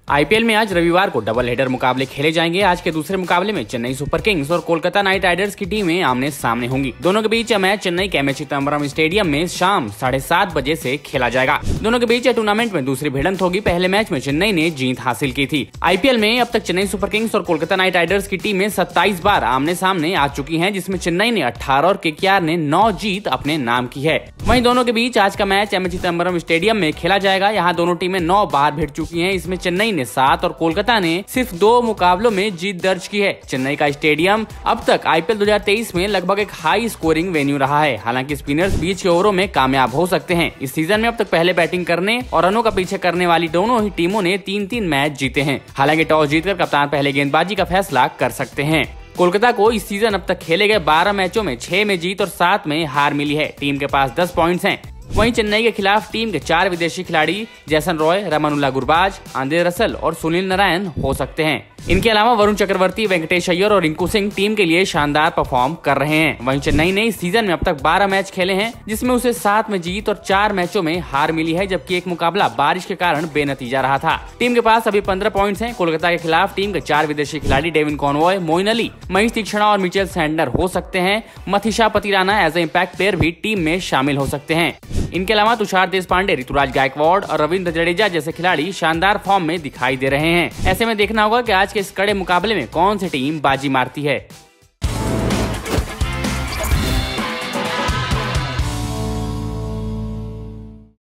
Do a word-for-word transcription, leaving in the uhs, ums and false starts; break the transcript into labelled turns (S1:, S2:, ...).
S1: IPL में आज रविवार को डबल हेडर मुकाबले खेले जाएंगे। आज के दूसरे मुकाबले में चेन्नई सुपर किंग्स और कोलकाता नाइट राइडर्स की टीमें आमने सामने होंगी। दोनों के बीच यह मैच चेन्नई के एम ए चिदम्बरम स्टेडियम में शाम साढ़े सात बजे से खेला जाएगा। दोनों के बीच यह टूर्नामेंट में दूसरी भिड़ंत होगी। पहले मैच में चेन्नई ने जीत हासिल की थी। आईपीएल में अब तक चेन्नई सुपर किंग्स और कोलकाता नाइट राइडर्स की टीमें सत्ताईस बार आमने सामने आ चुकी है, जिसमें चेन्नई ने अठारह और केकेआर ने नौ जीत अपने नाम की है। वहीं दोनों के बीच आज का match M A Chidambaram stadium में खेला जाएगा। यहाँ दोनों टीमें नौ बार भिड़ चुकी है। इसमें चेन्नई ने सात और कोलकाता ने सिर्फ दो मुकाबलों में जीत दर्ज की है। चेन्नई का स्टेडियम अब तक आईपीएल दो हज़ार तेईस में लगभग एक हाई स्कोरिंग वेन्यू रहा है। हालांकि स्पिनर्स बीच के ओवरों में कामयाब हो सकते हैं। इस सीजन में अब तक पहले बैटिंग करने और रनों का पीछे करने वाली दोनों ही टीमों ने तीन तीन मैच जीते हैं। हालांकि टॉस जीतकर कप्तान पहले गेंदबाजी का फैसला कर सकते हैं। कोलकाता को इस सीजन अब तक खेले गए बारह मैचों में छह में जीत और सात में हार मिली है। टीम के पास दस पॉइंट्स हैं। वहीं चेन्नई के खिलाफ टीम के चार विदेशी खिलाड़ी Jason Roy, Rahmanullah Gurbaz, Andre Russell और सुनील नारायण हो सकते हैं। इनके अलावा वरुण चक्रवर्ती, वेंकटेश अय्यर और रिंकू सिंह टीम के लिए शानदार परफॉर्म कर रहे हैं। वहीं चेन्नई ने इस सीजन में अब तक बारह मैच खेले हैं, जिसमें उसे सात में जीत और चार मैचों में हार मिली है, जबकि एक मुकाबला बारिश के कारण बेनतीजा रहा था। टीम के पास अभी पंद्रह पॉइंट्स हैं। कोलकाता के खिलाफ टीम के चार विदेशी खिलाड़ी डेविन कॉनवॉय, मोइन अली, मनीष तीक्षणा और मिचेल सैंडनर हो सकते हैं। Matheesha Pathirana as a impact player भी टीम में शामिल हो सकते हैं। इनके अलावा तुषार देशपांडे, ऋतुराज गायकवाड़ और रविंद्र जडेजा जैसे खिलाड़ी शानदार फॉर्म में दिखाई दे रहे हैं। ऐसे में देखना होगा कि आज के इस कड़े मुकाबले में कौन सी टीम बाजी मारती है।